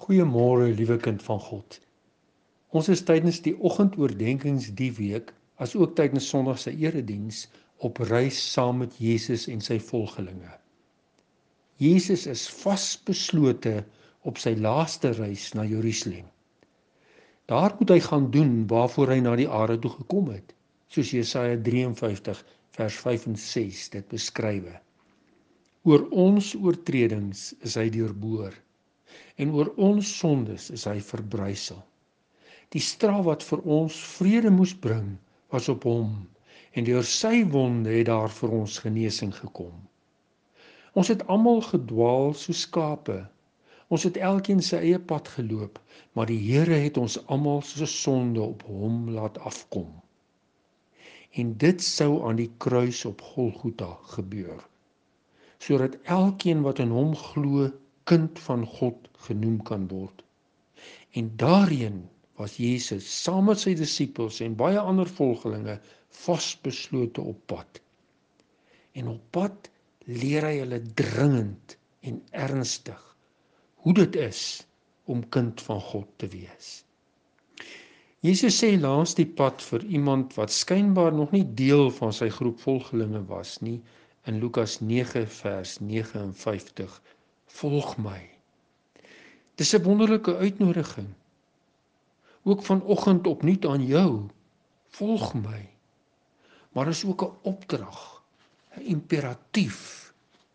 Goeiemôre, liewe kind van God. Ons is tydens die oggendoordenkings die week, as ook tydens Sondag se erediens, op reis saam met Jesus en sy volgelinge. Jesus is vasbeslote op sy laaste reis na Jerusalem. Daar moet hy gaan doen waarvoor hy na die aarde toe gekom het, soos Jesaja 53 vers 5 en 6 dit beskrywe. Oor ons oortredings is hy deurboor, en oor ons sondes is hy verbrysel. Die straf wat vir ons vrede moes bring, was op hom, en deur sy wonde het daar vir ons genesing gekom. Ons het almal gedwaal soos skape. Ons het elkeen sy eie pad geloop, maar die Here het ons almal se sonde op hom laat afkom. En dit sou aan die kruis op Golgotha gebeur, sodat elkeen wat in hom glo, kind van God genoem kan word. En daarin was Jesus saam met sy disippels en baie ander volgelinge vasbeslote op pad. En op pad leer hy hulle dringend en ernstig hoe dit is om kind van God te wees. Jesus sê langs die pad vir iemand wat skynbaar nog nie deel van sy groep volgelinge was nie, in Lukas 9 vers 59, volg my. Dis 'n wonderlike uitnodiging. Ook vanoggend opnuut aan jou, volg my. Maar is ook 'n opdrag, 'n imperatief.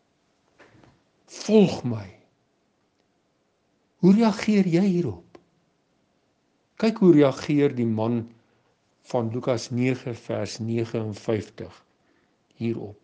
Volg my. Hoe reageer jy hierop? Kyk hoe reageer die man van Lukas 9 vers 59 hierop.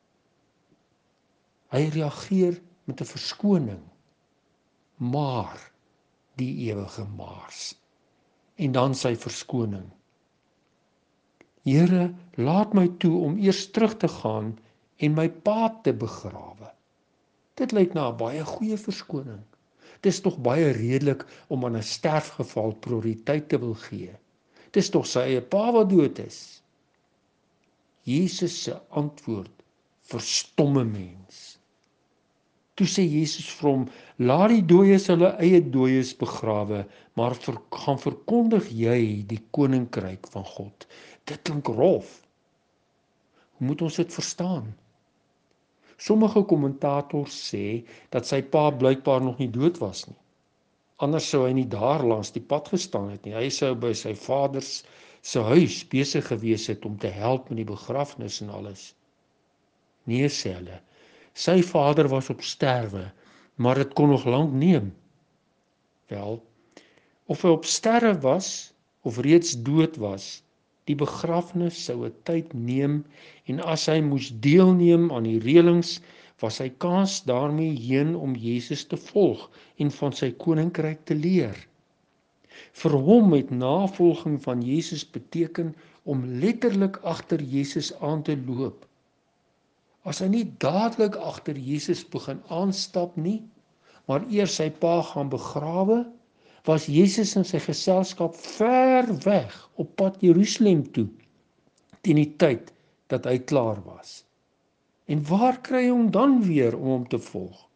Hy reageer met 'n verskoning, maar die ewige maars. En dan sy verskoning. Here, laat my toe om eers terug te gaan en my pa te begrawe. Dit lyk na 'n baie goeie verskoning. Dit is tog baie redelik om aan 'n sterfgeval prioriteit te wil gee. Dit is tog sy eie pa wat dood is. Jesus se antwoord verstom 'n mens. Toe sê Jesus vir hom, laat die dooies hulle eie dooies begrawe, maar gaan verkondig jy die koninkryk van God. Dit klink rof. Hoe moet ons dit verstaan? Sommige kommentators sê dat sy pa blykbaar nog nie dood was nie. Anders sou hy nie daar langs die pad gestaan het nie. Hy sou by sy vader se huis besig gewees het om te help met die begrafnis en alles. Nee, sê hulle. Sy vader was op sterwe, maar dit kon nog lank neem. Wel, of hy op sterwe was, of reeds dood was, die begrafnis sou 'n tyd neem, en as hy moes deelneem aan die reëlings, was hy kans daarmee heen om Jesus te volg en van sy koninkryk te leer. Vir hom het navolging van Jesus beteken om letterlik agter Jesus aan te loop. As hy nie dadelik agter Jesus begin aanstap nie, maar eers sy pa gaan begrawe, was Jesus en sy geselskap ver weg op pad Jerusalem toe, teen die tyd dat hy klaar was. En waar kry hy hom dan weer om hom te volg?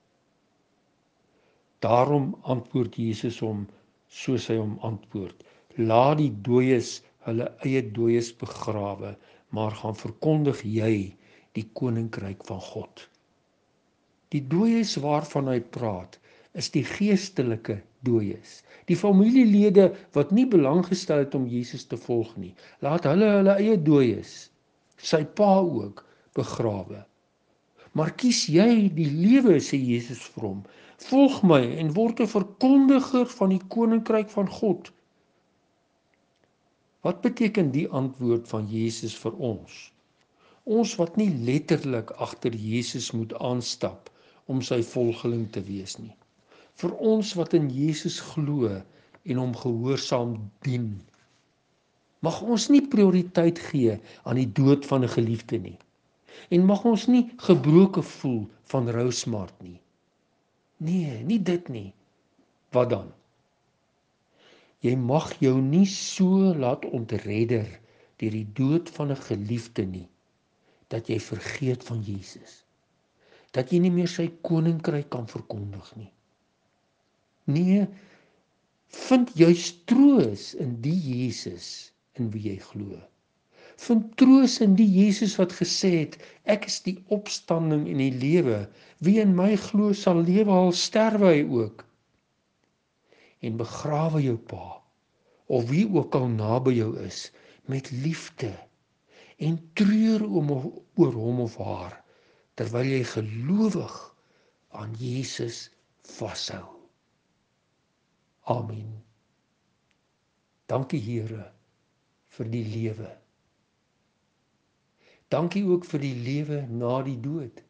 Daarom antwoord Jesus hom soos hy hom antwoord. Laat die dooies hulle eie dooies begrawe, maar gaan verkondig jy die koninkryk van God. Die dooies waarvan hy praat, is die geestelike dooies. Die familielede wat nie belang gestel het om Jesus te volg nie. Laat hulle eie dooies, sy pa ook, begrawe. Maar kies jy die lewe, sê Jesus vir hom. Volg my en word 'n verkondiger van die koninkryk van God. Wat beteken die antwoord van Jesus vir ons? Ons wat nie letterlik agter Jesus moet aanstap om sy volgeling te wees nie. Vir ons wat in Jesus glo en hom gehoorsaam dien. Mag ons nie prioriteit gee aan die dood van 'n geliefde nie. En mag ons nie gebroke voel van rousmart nie. Nee, nie dit nie. Wat dan? Jy mag jou nie so laat ontredder deur die dood van 'n geliefde nie, dat jy vergeet van Jesus. Dat jy nie meer sy koninkryk kan verkondig nie. Nee, Vind juis troos in die Jesus in wie jy glo. Vind troos in die Jesus wat gesê het, ek is die opstanding en die lewe. Wie in my glo sal lewe al sterwe hy ook. En begrawe jou pa, of wie ook al naby jou is, met liefde en treur oor hom of haar, terwyl jy gelowig aan Jesus vashou. Amen. Dankie Here vir die lewe. Dankie ook vir die lewe na die dood.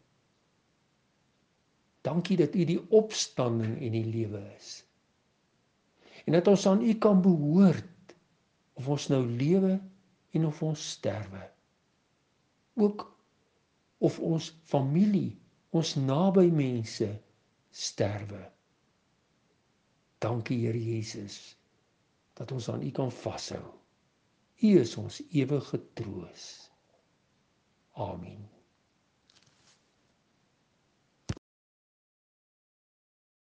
Dankie dat U die opstanding en die lewe is. En dat ons aan U kan behoort, of ons nou lewe en of ons sterwe. Ook of ons familie, ons naby mense sterwe. Dankie Here Jesus, dat ons aan U kan vashou. U is ons ewige troos. Amen.